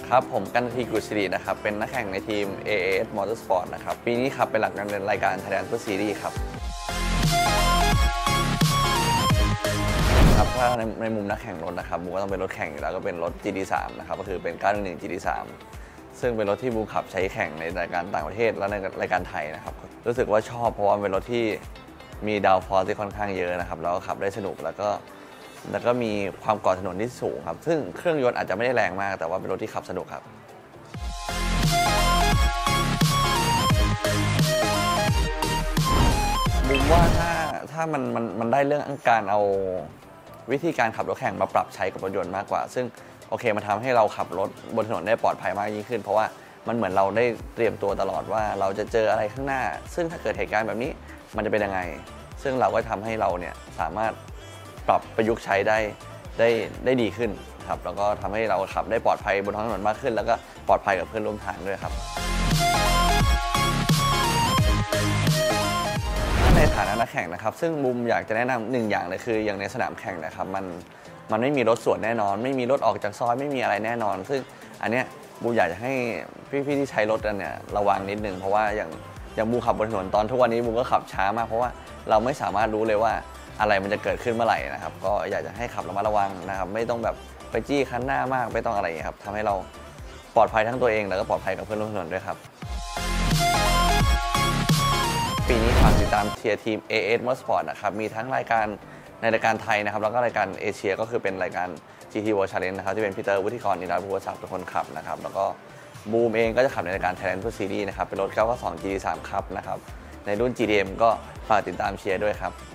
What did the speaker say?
ครับผมกันทีกุศรีนะครับเป็นนักแข่งในทีม AAS Motorsport นะครับปีนี้ขับเป็นหลักการเดินรายการ Thailand Tour Series ครับครับถ้าในมุมนักแข่งรถนะครับบูก็ต้องเป็นรถแข่งอยู่แล้วก็เป็นรถ GT3 นะครับก็คือเป็น911 GT3 ซึ่งเป็นรถที่บูขับใช้แข่งในรายการต่างประเทศและในรายการไทยนะครับรู้สึกว่าชอบเพราะว่าเป็นรถที่มีดาวฟอร์สที่ค่อนข้างเยอะนะครับแล้วก็ขับได้สนุกแล้วก็มีความเกาะถนนที่สูงครับซึ่งเครื่องยนต์อาจจะไม่ได้แรงมากแต่ว่าเป็นรถที่ขับสนุกครับบูมว่าถ้ามันได้เรื่องการเอาวิธีการขับรถแข่งมาปรับใช้กับรถยนต์มากกว่าซึ่งโอเคมันทำให้เราขับรถบนถนนได้ปลอดภัยมากยิ่งขึ้นเพราะว่ามันเหมือนเราได้เตรียมตัวตลอดว่าเราจะเจออะไรข้างหน้าซึ่งถ้าเกิดเหตุการณ์แบบนี้มันจะเป็นยังไงซึ่งเราก็ทำให้เราเนี่ยสามารถปรับประยุกต์ใช้ได้ดีขึ้นครับแล้วก็ทำให้เราขับได้ปลอดภัยบนท้องถนนมากขึ้นแล้วก็ปลอดภัยกับเพื่อนร่วมทางด้วยครับในฐานะนักแข่งนะครับซึ่งบูมอยากจะแนะนำหนึ่งอย่างเลยคืออย่างในสนามแข่งนะครับมันไม่มีรถสวนแน่นอนไม่มีรถออกจากซอยไม่มีอะไรแน่นอนซึ่งอันเนี้ยบูมอยากจะให้พี่ๆที่ใช้รถกันเนี่ยระวังนิดนึงเพราะว่าอย่างบูมขับบนถนนตอนทุกวันนี้บูมก็ขับช้ามากเพราะว่าเราไม่สามารถรู้เลยว่าอะไรมันจะเกิดขึ้นเมื่อไหร่นะครับก็อยากจะให้ขับระมัดระวังนะครับไม่ต้องแบบไปจี้คันหน้ามากไม่ต้องอะไรครับทำให้เราปลอดภัยทั้งตัวเองแล้วก็ปลอดภัยกับเพื่อนร่วมถนนด้วยครับปีนี้ฝากติดตามเชียร์ทีม AAS Motorsport นะครับมีทั้งรายการในรายการไทยนะครับแล้วก็รายการเอเชียก็คือเป็นรายการ GT World Challenge นะครับที่เป็นพีเตอร์วุฒิกรนิรันดร์ภูวศักดิ์เป็นคนขับนะครับแล้วก็บูมเองก็จะขับในรายการ Thailand Tour Series นะครับเป็นรถ992 GT3 ครับนะครับในรุ่น GTM ก็ฝากติดตามเชียร์ด้วยครับ